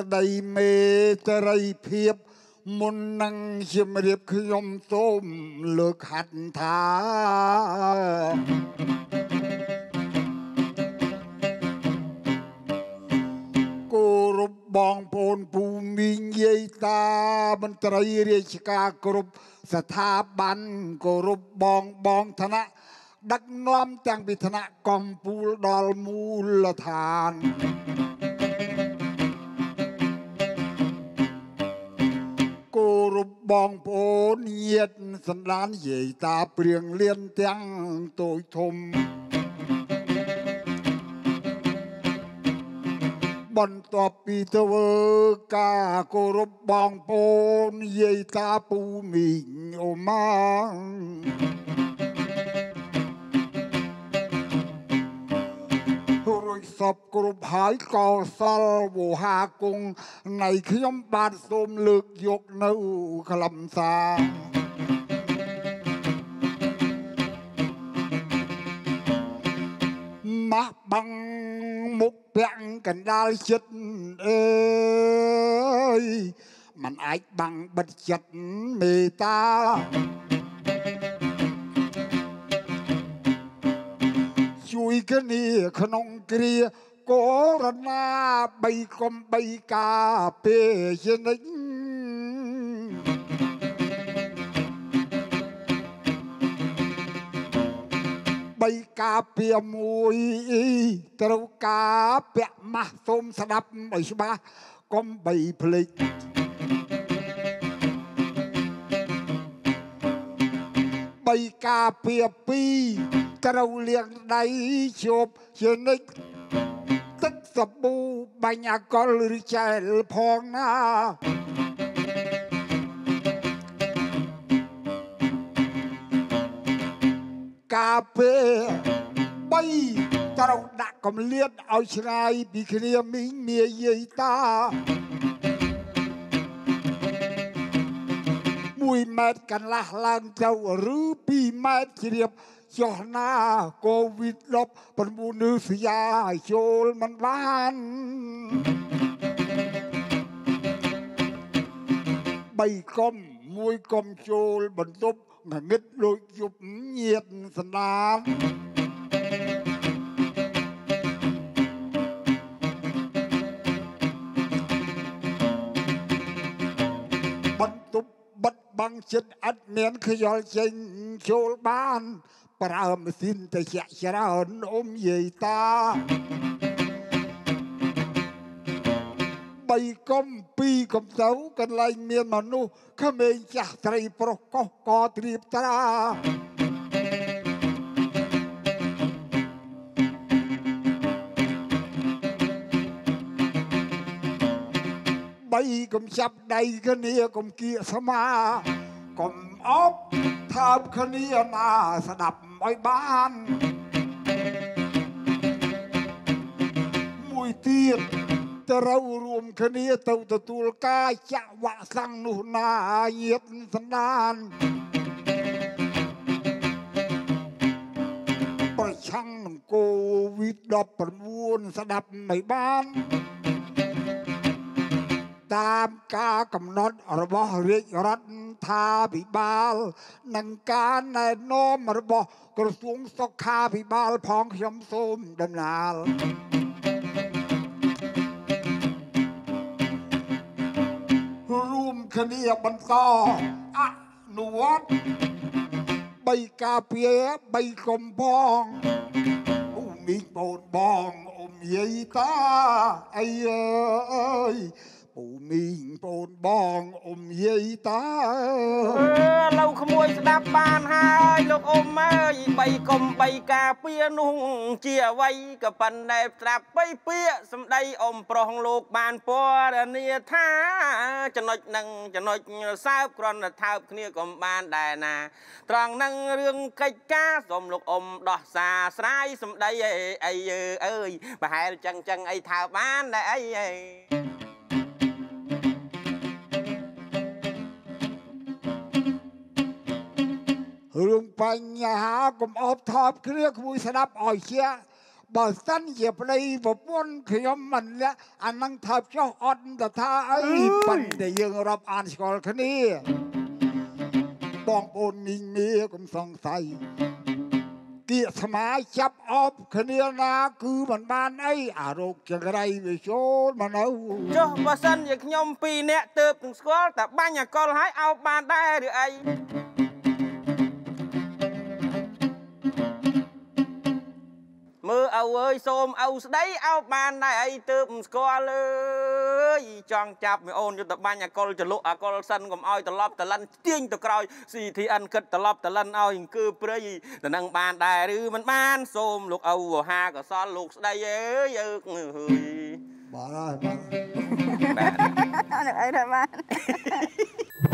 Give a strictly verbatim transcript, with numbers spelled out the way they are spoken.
ដីមេត្រីភាពមុននឹងជំរាបខ្ញុំសូមលើកហាត់ថាគោរពបងប្អូនពូមីងយាយតាមន្ត្រីរាជការគ្រប់ស្ថាប័នគោរពបងបងឋានៈដឹកនាំទាំងពីឋានៈកំពូលដល់មូលដ្ឋានគោរពបងប្អូនញាតិសន្តានយាយតាព្រៀងលៀនទាំងតូចធំបន្ទាប់ពីធ្វើការគោរពបងប្អូនយាយតាពូមីងអូម៉ារួចសពគ្រប់ហើយកោសលវោហាគង់នៃខ្ញុំបាទសូមលើកយកនៅខ្លឹមសារម៉ាស់បាំងមុខពាក់កណ្ដាលចិត្តអើយมันអាចបាំងបិទចិត្តមេត្តាជួយគ្នាក្នុងគ្រាកូរ៉ូណាបីកុំបីការពេលជានិច្ចបីការពារមួយត្រូវការពាក់ម៉ាស់សូមស្ដាប់ឲ្យច្បាស់កុំបីភ្លេចបីការពារពីរត្រូវលាងដៃជួបជានិច្ចទឹកសាប៊ូបាញ់អាកុលឬចែលផងណាការពារបីត្រូវដាក់កម្លៀតឲ្យឆ្ងាយពីគ្នាមីងមាយាយតាមួយម៉ែត្រកន្លះឡើងទៅឬពីរម៉ែត្រជ្រាបចុះណាកូវីដដប់ប្រាំបឺស្យាចូលមិនបានបីកុំមួយកុំចូលបន្ទប់ងងឹតដូចយប់ញាតសន្តានបន្ទប់បិទបាំងចិត្តអត់មានខ្យល់ចេញចូលបានប្រើម៉ាស៊ីនតែជាច្រើនអ៊ំយាយតាបីកុំពីរកុំទៅកន្លែងមានមនុស្សក្មេងចាស់ស្រីប្រុសកុសកត្រៀបត្រាបីកុំចាប់ដៃគ្នាកុំគៀកស្មាកុំអបថើបគ្នាណាស្ដាប់ឲ្យបានមួយទៀតត្រូវរួមគ្នាទៅទទួលការចាក់វ៉ាក់សាំងនោះណាញាតសន្តានប្រឆាំងនឹងកូវីដដប់ប្រាំបឺស្ដាប់មិនបានតាមការកំណត់របស់រាជរដ្ឋាភិបាលនិងការណែនាំរបស់ក្រសួងសុខាភិបាលផងខ្ញុំសូមដំណើររួមគ្នាបន្តអនុវត្តបីការពារបីកំផងអូមីងបូនបងអ៊ំយាយតាអីអើយពូមីងបូនបងអ៊ំយាយតាអឺឡូវក្មួយស្ដាប់បានហើយលោកអ៊ំអើយបីកុំបីការពារនោះជាអ្វីក៏ប៉ុន្តែស្ដាប់បីពាក្យសម្ដីអ៊ំប្រុសលោកបានពណ៌នាថាចំណុចនឹងចំណុចសើបគ្រាន់តែថើបគ្នាក៏បានដែរណាត្រង់នឹងរឿងកិច្ចការសូមលោកអ៊ំដោះសារស្រាយសម្ដីអីអីអើយប្រហែលចឹងចឹងអីថើបបានដែរអីអីរឿងបញ្ហាកុំអបថប់គ្នាក្មួយស្ដាប់ឲ្យជាបើសិនជាប្តីប្រពន្ធខ្ញុំមិនលាក់អានឹងថាចុះអត់ទៅថាអីប៉ុន្តែយើងរាប់អានស្គាល់គ្នាបងប្អូននីងនីកុំសង្ស័យគៀកស្មាចាប់អបគ្នាណាគឺមិនបានអីអារោគចង្រៃវាចូលមកនៅចុះបើសិនជាខ្ញុំពីរនាក់ទើបនឹងស្គាល់តែបាញ់អកលហើយអោបបានដែរឬអីមើលឪអើយសូមឪស្ដីអោបបានដែរអីទើបមិនស្គាល់អើយចង់ចាប់មីអូនយកទៅបាញ់អកលចលុកអកលសិនកុំឲ្យត្រឡប់តលិនទាញទៅក្រោយ ស៊ី ធី អិន គិតត្រឡប់តលិនឲ្យអង្គើព្រៃទៅនឹងបានដែរឬមិនបានសូមលោកឪហាកសលលោកស្ដីអើយអើកហឺយបាទហើយបាទអត់អីដែរបាទ